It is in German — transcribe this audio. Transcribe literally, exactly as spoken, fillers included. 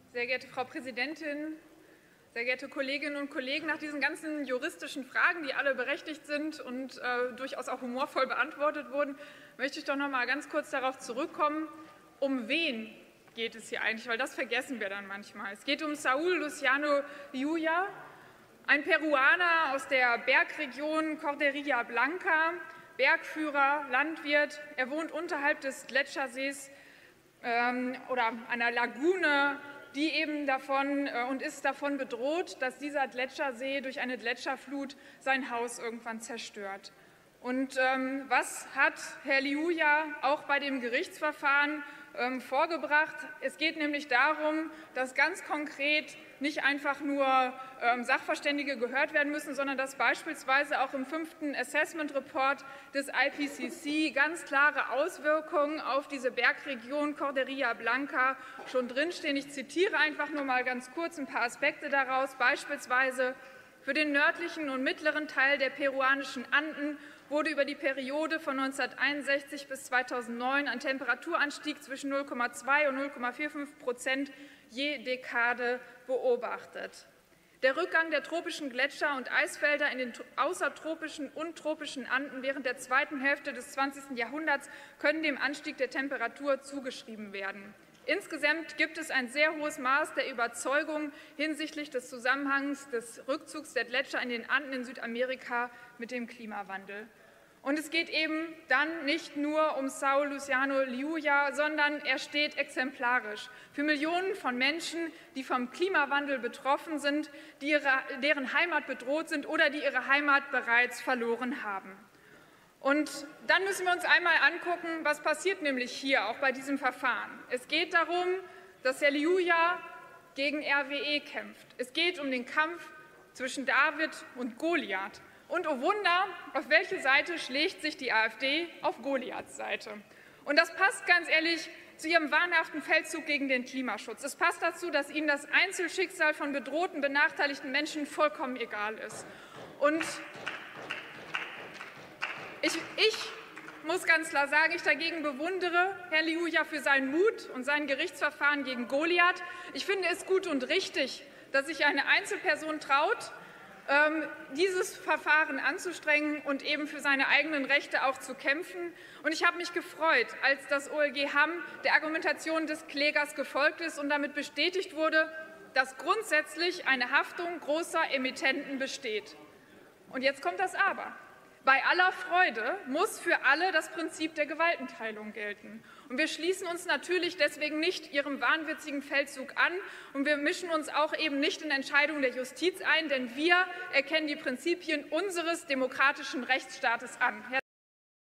Sehr geehrte Frau Präsidentin, sehr geehrte Kolleginnen und Kollegen! Nach diesen ganzen juristischen Fragen, die alle berechtigt sind und äh, durchaus auch humorvoll beantwortet wurden, möchte ich doch noch mal ganz kurz darauf zurückkommen, um wen geht es hier eigentlich, weil das vergessen wir dann manchmal. Es geht um Saúl Luciano Llulla, ein Peruaner aus der Bergregion Cordillera Blanca, Bergführer, Landwirt. Er wohnt unterhalb des Gletschersees ähm, oder einer Lagune, die eben davon äh, und ist davon bedroht, dass dieser Gletschersee durch eine Gletscherflut sein Haus irgendwann zerstört. Und ähm, was hat Herr Llulla auch bei dem Gerichtsverfahren ähm, vorgebracht? Es geht nämlich darum, dass ganz konkret nicht einfach nur ähm, Sachverständige gehört werden müssen, sondern dass beispielsweise auch im fünften Assessment Report des I P C C ganz klare Auswirkungen auf diese Bergregion Cordillera Blanca schon drinstehen. Ich zitiere einfach nur mal ganz kurz ein paar Aspekte daraus. Beispielsweise für den nördlichen und mittleren Teil der peruanischen Anden wurde über die Periode von neunzehnhunderteinundsechzig bis zweitausendneun ein Temperaturanstieg zwischen null Komma zwei und null Komma fünfundvierzig Prozent je Dekade beobachtet. Der Rückgang der tropischen Gletscher und Eisfelder in den außertropischen und tropischen Anden während der zweiten Hälfte des zwanzigsten Jahrhunderts können dem Anstieg der Temperatur zugeschrieben werden. Insgesamt gibt es ein sehr hohes Maß der Überzeugung hinsichtlich des Zusammenhangs des Rückzugs der Gletscher in den Anden in Südamerika mit dem Klimawandel. Und es geht eben dann nicht nur um Saúl Luciano Llulla, sondern er steht exemplarisch für Millionen von Menschen, die vom Klimawandel betroffen sind, die ihre, deren Heimat bedroht sind oder die ihre Heimat bereits verloren haben. Und dann müssen wir uns einmal angucken, was passiert nämlich hier auch bei diesem Verfahren. Es geht darum, dass Herr Llulla gegen R W E kämpft. Es geht um den Kampf zwischen David und Goliath. Und oh Wunder, auf welche Seite schlägt sich die AfD? Auf Goliaths Seite. Und das passt ganz ehrlich zu ihrem wahnhaften Feldzug gegen den Klimaschutz. Es passt dazu, dass ihnen das Einzelschicksal von bedrohten, benachteiligten Menschen vollkommen egal ist. Und ich, ich muss ganz klar sagen, ich dagegen bewundere Herrn Llulla für seinen Mut und sein Gerichtsverfahren gegen Goliath. Ich finde es gut und richtig, dass sich eine Einzelperson traut, dieses Verfahren anzustrengen und eben für seine eigenen Rechte auch zu kämpfen. Und ich habe mich gefreut, als das O L G Hamm der Argumentation des Klägers gefolgt ist und damit bestätigt wurde, dass grundsätzlich eine Haftung großer Emittenten besteht. Und jetzt kommt das Aber. Bei aller Freude muss für alle das Prinzip der Gewaltenteilung gelten. Und wir schließen uns natürlich deswegen nicht Ihrem wahnwitzigen Feldzug an, und wir mischen uns auch eben nicht in Entscheidungen der Justiz ein, denn wir erkennen die Prinzipien unseres demokratischen Rechtsstaates an.